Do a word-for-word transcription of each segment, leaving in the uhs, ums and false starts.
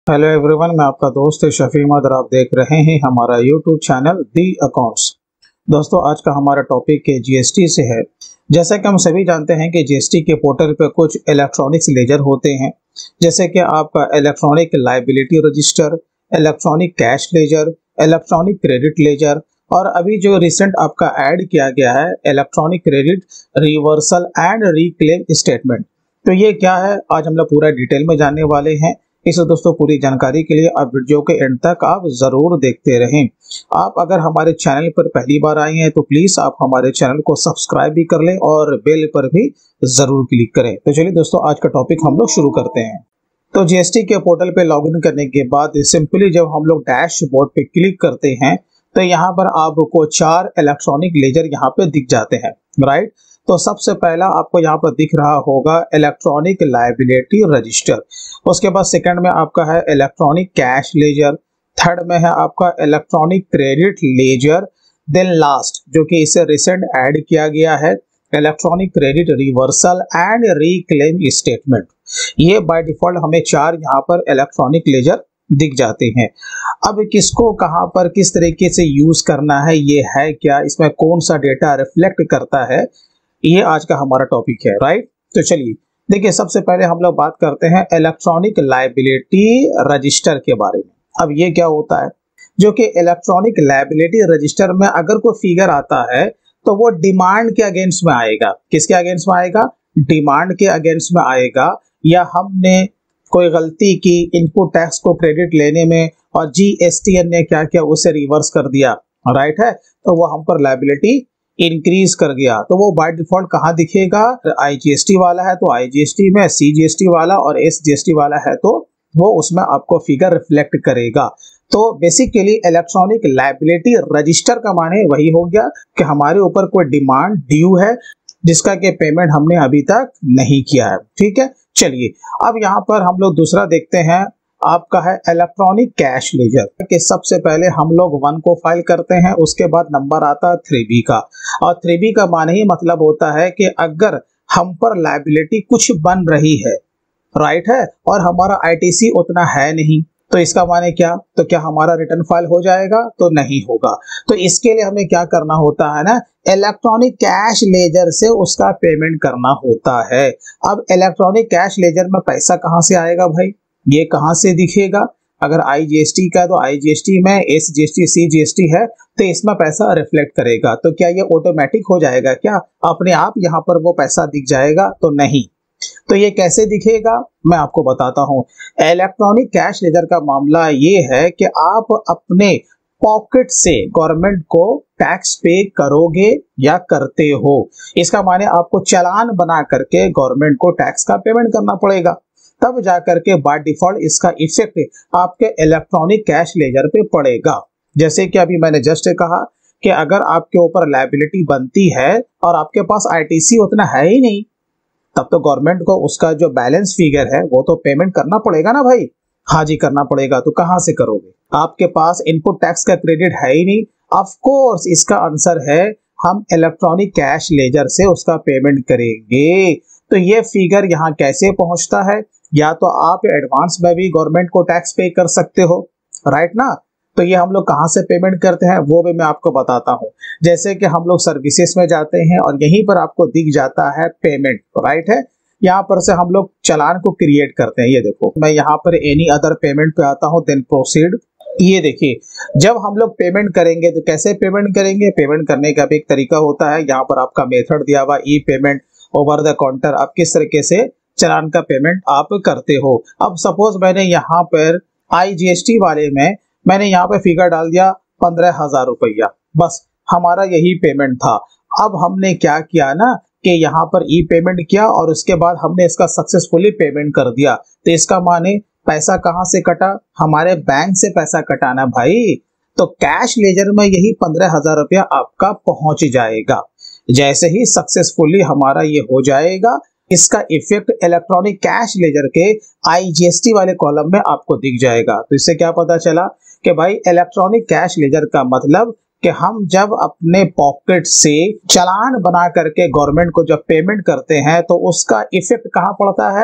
Hello everyone, मैं आपका दोस्त शफी अहमद और आप देख रहे हैं हमारा यूट्यूब चैनल दी अकाउंट्स। दोस्तों, आज का हमारा टॉपिक के जीएसटी से है। जैसा कि हम सभी जानते हैं कि जीएसटी के पोर्टल पे कुछ इलेक्ट्रॉनिक्स लेजर होते हैं, जैसे कि आपका electronic liability register, electronic cash ledger, electronic credit ledger और अभी जो रिसेंट आपका ऐड किया गया है electronic credit reversal and reclaim statement. तो ये क्या है, आज हम लोग पूरा डिटेल में जानने वाले हैं। इसलिए दोस्तों, पूरी जानकारी के लिए आप वीडियो के एंड तक आप जरूर देखते रहें। आप अगर हमारे चैनल पर पहली बार आए हैं तो प्लीज आप हमारे चैनल को सब्सक्राइब भी कर लें और बेल पर भी जरूर क्लिक करें। तो चलिए दोस्तों, आज का टॉपिक हम लोग शुरू करते हैं। तो जीएसटी के पोर्टल पे लॉगिन करने के बाद सिंपली जब हम लोग डैशबोर्ड पे क्लिक करते हैं तो यहाँ पर आपको चार इलेक्ट्रॉनिक लेजर यहाँ पे दिख जाते हैं, राइट। तो सबसे पहला आपको यहाँ पर दिख रहा होगा इलेक्ट्रॉनिक लायबिलिटी रजिस्टर। उसके बाद सेकंड में आपका है इलेक्ट्रॉनिक कैश लेजर, थर्ड में है आपका electronic credit ledger, then last जो कि इसे रिसेंट ऐड किया गया है electronic credit reversal and reclaim statement. ये बाय डिफॉल्ट हमें चार यहाँ पर इलेक्ट्रॉनिक लेजर दिख जाते हैं। अब किसको कहाँ पर किस तरीके से यूज करना है, ये है क्या, इसमें कौन सा डेटा रिफ्लेक्ट करता है, ये आज का हमारा टॉपिक है, राइट। तो चलिए देखिए, सबसे पहले हम लोग बात करते हैं इलेक्ट्रॉनिक लायबिलिटी रजिस्टर के बारे में। अब ये क्या होता है, जो कि इलेक्ट्रॉनिक लायबिलिटी रजिस्टर में अगर कोई फिगर आता है तो वो डिमांड के अगेंस्ट में आएगा। किसके अगेंस्ट में आएगा? डिमांड के अगेंस्ट में आएगा। या हमने कोई गलती की इनपुट टैक्स को क्रेडिट लेने में और जीएसटीएन ने क्या किया, उसे रिवर्स कर दिया, राइट है, तो वो हम पर लायबिलिटी इंक्रीज कर गया। तो वो बाय डिफॉल्ट कहाँ दिखेगा? आईजीएसटी वाला है तो आईजीएसटी में, सीजीएसटी वाला और एसजीएसटी वाला है तो वो उसमें आपको फिगर रिफ्लेक्ट करेगा। तो बेसिकली इलेक्ट्रॉनिक लायबिलिटी रजिस्टर का माने वही हो गया कि हमारे ऊपर कोई डिमांड ड्यू है जिसका के पेमेंट हमने अभी तक नहीं किया है, ठीक है। चलिए अब यहाँ पर हम लोग दूसरा देखते हैं, आपका है इलेक्ट्रॉनिक कैश लेजर के। सबसे पहले हम लोग वन को फाइल करते हैं, उसके बाद नंबर आता है थ्री बी का, और थ्री बी का माने ही मतलब होता है कि अगर हम पर लायबिलिटी कुछ बन रही है, राइट है, और हमारा आईटीसी उतना है नहीं, तो इसका माने क्या, तो क्या हमारा रिटर्न फाइल हो जाएगा? तो नहीं होगा। तो इसके लिए हमें क्या करना होता है ना, इलेक्ट्रॉनिक कैश लेजर से उसका पेमेंट करना होता है। अब इलेक्ट्रॉनिक कैश लेजर में पैसा कहाँ से आएगा भाई, ये कहाँ से दिखेगा? अगर आईजीएसटी का तो आईजीएसटी में, एसजीएसटी सीजीएसटी है तो इसमें पैसा रिफ्लेक्ट करेगा। तो क्या ये ऑटोमेटिक हो जाएगा क्या, अपने आप यहाँ पर वो पैसा दिख जाएगा? तो नहीं। तो ये कैसे दिखेगा, मैं आपको बताता हूँ। इलेक्ट्रॉनिक कैश लेजर का मामला ये है कि आप अपने पॉकेट से गवर्नमेंट को टैक्स पे करोगे या करते हो। इसका माने आपको चालान बना करके गवर्नमेंट को टैक्स का पेमेंट करना पड़ेगा, तब जाकर के बाय डिफॉल्ट इसका इफेक्ट आपके इलेक्ट्रॉनिक कैश लेजर पे पड़ेगा। जैसे कि अभी मैंने जस्ट कहा कि अगर आपके ऊपर लायबिलिटी बनती है और आपके पास आईटीसी उतना है ही नहीं, तब तो गवर्नमेंट को उसका जो बैलेंस फिगर है वो तो पेमेंट करना पड़ेगा ना भाई। हाँ जी, करना पड़ेगा। तो कहाँ से करोगे? आपके पास इनपुट टैक्स का क्रेडिट है ही नहीं। ऑफ कोर्स इसका आंसर है हम इलेक्ट्रॉनिक कैश लेजर से उसका पेमेंट करेंगे। तो ये फिगर यहाँ कैसे पहुंचता है, या तो आप एडवांस में भी गवर्नमेंट को टैक्स पे कर सकते हो, राइट ना। तो ये हम लोग कहाँ से पेमेंट करते हैं वो भी मैं आपको बताता हूँ। जैसे कि हम लोग सर्विसेज में जाते हैं और यहीं पर आपको दिख जाता है पेमेंट, राइट है। यहाँ पर से हम लोग चालान को क्रिएट करते हैं। ये देखो, मैं यहाँ पर एनी अदर पेमेंट पे आता हूँ, देन प्रोसीड। ये देखिए, जब हम लोग पेमेंट करेंगे तो कैसे पेमेंट करेंगे? पेमेंट करने का भी एक तरीका होता है। यहाँ पर आपका मेथड दिया हुआ e payment over the counter, आप किस तरीके से चालान का पेमेंट आप करते हो। अब सपोज मैंने यहाँ पर आईजीएसटी वाले में मैंने यहाँ पे फिगर डाल दिया पंद्रह हजार रुपया, बस हमारा यही पेमेंट था। अब हमने क्या किया ना कि यहाँ पर ई पेमेंट किया और उसके बाद हमने इसका सक्सेसफुली पेमेंट कर दिया। तो इसका माने पैसा कहाँ से कटा? हमारे बैंक से पैसा कटाना भाई। तो कैश लेजर में यही पंद्रह हजार रुपया आपका पहुंच जाएगा। जैसे ही सक्सेसफुली हमारा ये हो जाएगा, इसका इफेक्ट इलेक्ट्रॉनिक कैश लेजर के आईजीएसटी वाले कॉलम में आपको दिख जाएगा। तो इससे क्या पता चला कि भाई इलेक्ट्रॉनिक कैश लेजर का मतलब कि हम जब अपने पॉकेट से चालान बना करके गवर्नमेंट को जब पेमेंट करते हैं तो उसका इफेक्ट कहाँ पड़ता है?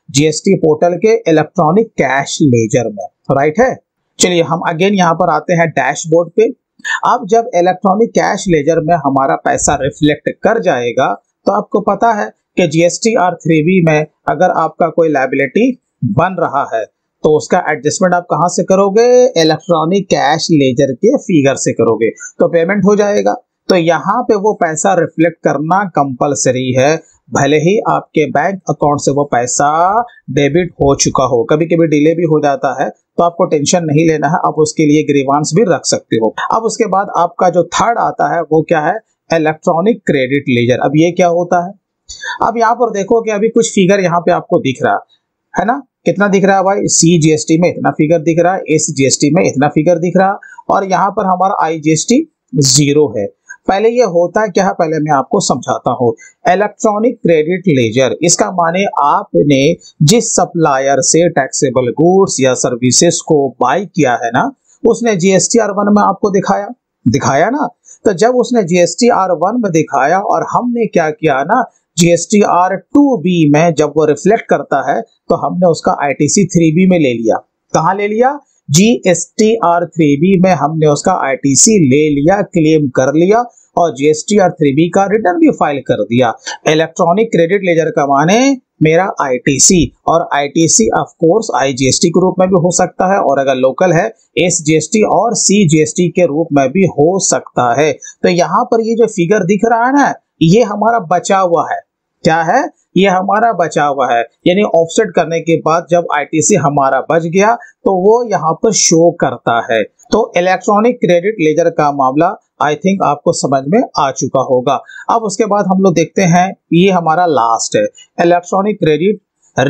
जीएसटी पोर्टल के इलेक्ट्रॉनिक कैश लेजर में, राइट है। चलिए हम अगेन यहाँ पर आते हैं डैशबोर्ड पे। अब जब इलेक्ट्रॉनिक कैश लेजर में हमारा पैसा रिफ्लेक्ट कर जाएगा तो आपको पता है कि जीएसटीआर थ्री बी में अगर आपका कोई लायबिलिटी बन रहा है तो उसका एडजस्टमेंट आप कहां से करोगे, इलेक्ट्रॉनिक कैश लेजर के फिगर से करोगे, तो पेमेंट हो जाएगा। तो यहाँ पे वो पैसा रिफ्लेक्ट करना कंपलसरी है, भले ही आपके बैंक अकाउंट से वो पैसा डेबिट हो चुका हो। कभी कभी डिले भी हो जाता है तो आपको टेंशन नहीं लेना है, आप उसके लिए ग्रीवांस भी रख सकते हो। अब उसके बाद आपका जो थर्ड आता है वो क्या है, इलेक्ट्रॉनिक क्रेडिट लेजर। अब ये क्या होता है, अब यहाँ पर देखो कि अभी कुछ फिगर यहाँ पे आपको दिख रहा है ना, कितना दिख रहा है भाई, सी जीएसटी में इतना फिगर दिख रहा है, एस जीएसटी में इतना फिगर दिख रहा है, और यहाँ पर हमारा आई जीएसटी जीरो है। पहले ये होता है क्या है, पहले मैं आपको समझाता हूँ। इलेक्ट्रॉनिक क्रेडिट लेजर, इसका माने आपने जिस सप्लायर से टैक्सेबल गुड्स या सर्विसेज को बाय किया है ना, उसने जीएसटीआर वन में आपको दिखाया दिखाया ना। तो जब उसने जीएसटीआर वन में दिखाया और हमने क्या किया ना, जीएसटीआर टू बी में जब वो रिफ्लेक्ट करता है तो हमने उसका आईटीसी थ्री बी में ले लिया। कहाँ ले लिया, जीएसटीआर थ्री बी में हमने उसका आईटीसी ले लिया, क्लेम कर लिया और जीएसटीआर थ्री बी का रिटर्न भी फाइल कर दिया। इलेक्ट्रॉनिक क्रेडिट लेजर का माने मेरा आईटीसी, और आईटीसी ऑफ कोर्स आईजीएसटी के रूप में भी हो सकता है, और अगर लोकल है एसजीएसटी और सीजीएसटी के रूप में भी हो सकता है। तो यहाँ पर ये जो फिगर दिख रहा है ना, ये हमारा बचा हुआ है। क्या है, ये हमारा बचा हुआ है, यानी ऑफसेट करने के बाद जब आईटीसी हमारा बच गया तो वो यहाँ पर शो करता है। तो इलेक्ट्रॉनिक क्रेडिट लेजर का मामला आई थिंक आपको समझ में आ चुका होगा। अब उसके बाद हम लोग देखते हैं, ये हमारा लास्ट है, electronic credit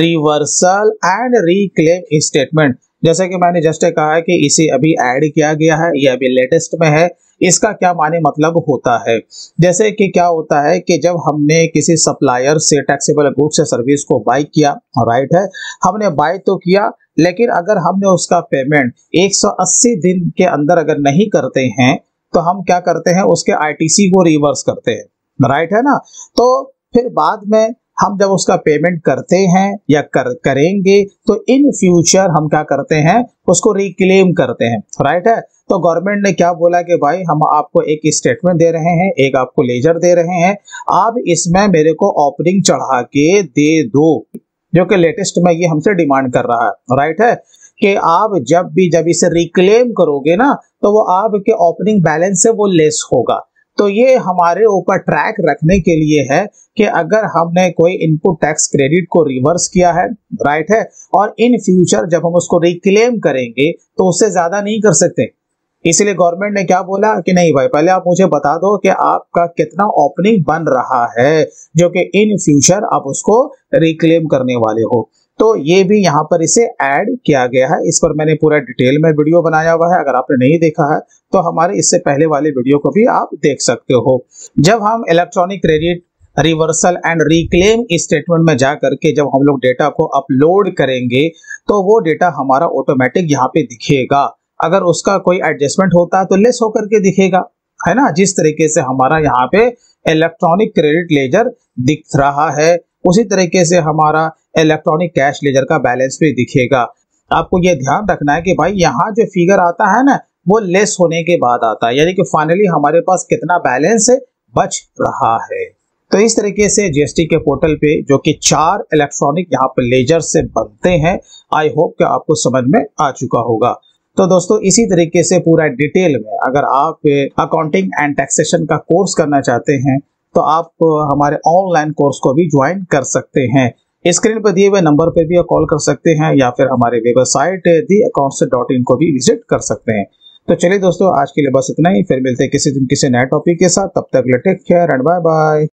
reversal and reclaim statement. जैसे कि मैंने जस्ट कहा है कि इसे अभी ऐड किया गया है, ये अभी लेटेस्ट में है। इसका क्या माने मतलब होता है, जैसे कि क्या होता है कि जब हमने किसी सप्लायर से टैक्सेबल गुड्स या सर्विस को बाय किया, राइट है, हमने बाय तो किया, लेकिन अगर हमने उसका पेमेंट एक सौ अस्सी दिन के अंदर अगर नहीं करते हैं तो हम क्या करते हैं, उसके आईटीसी को रिवर्स करते हैं, राइट है ना। तो फिर बाद में हम जब उसका पेमेंट करते हैं या कर करेंगे तो इन फ्यूचर हम क्या करते हैं, उसको रिक्लेम करते हैं, राइट है। तो गवर्नमेंट ने क्या बोला कि भाई हम आपको एक स्टेटमेंट दे रहे हैं, एक आपको लेजर दे रहे हैं, आप इसमें मेरे को ओपनिंग चढ़ा के दे दो, जो कि लेटेस्ट में ये हमसे डिमांड कर रहा है, राइट है, कि आप जब भी जब इसे रिक्लेम करोगे ना तो वो आपके ओपनिंग बैलेंस से वो लेस होगा। तो ये हमारे ऊपर ट्रैक रखने के लिए है कि अगर हमने कोई इनपुट टैक्स क्रेडिट को रिवर्स किया है, राइट है, और इन फ्यूचर जब हम उसको रिक्लेम करेंगे तो उससे ज्यादा नहीं कर सकते। इसलिए गवर्नमेंट ने क्या बोला कि नहीं भाई, पहले आप मुझे बता दो कि आपका कितना ओपनिंग बन रहा है, जो कि इन फ्यूचर आप उसको रिक्लेम करने वाले हो। तो ये भी यहाँ पर इसे ऐड किया गया है। इस पर मैंने पूरा डिटेल में वीडियो बनाया हुआ है, अगर आपने नहीं देखा है तो हमारे इससे पहले वाले वीडियो को भी आप देख सकते हो। जब हम electronic credit reversal and reclaim statement में जा करके जब हम लोग डेटा को अपलोड करेंगे तो वो डेटा हमारा ऑटोमेटिक यहाँ पे दिखेगा। अगर उसका कोई एडजस्टमेंट होता है तो लेस होकर के दिखेगा, है ना। जिस तरीके से हमारा यहाँ पे इलेक्ट्रॉनिक क्रेडिट लेजर दिख रहा है, उसी तरीके से हमारा इलेक्ट्रॉनिक कैश लेजर का बैलेंस भी दिखेगा। आपको ये ध्यान रखना है कि भाई यहाँ जो फिगर आता है ना, वो लेस होने के बाद आता है, यानी कि फाइनली हमारे पास कितना बैलेंस है बच रहा है। तो इस तरीके से जीएसटी के पोर्टल पे जो कि चार इलेक्ट्रॉनिक यहाँ पे लेजर से बनते हैं, आई होप कि आपको समझ में आ चुका होगा। तो दोस्तों इसी तरीके से पूरा डिटेल में अगर आप अकाउंटिंग एंड टैक्सेशन का कोर्स करना चाहते हैं तो आप हमारे ऑनलाइन कोर्स को भी ज्वाइन कर सकते हैं। स्क्रीन पर दिए हुए नंबर पर भी कॉल कर सकते हैं या फिर हमारे website the accounts dot in को भी विजिट कर सकते हैं। तो चलिए दोस्तों, आज के लिए बस इतना ही, फिर मिलते हैं किसी दिन किसी नए टॉपिक के साथ। तब तक take care and bye bye.